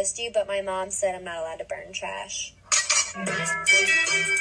but my mom said I'm not allowed to burn trash.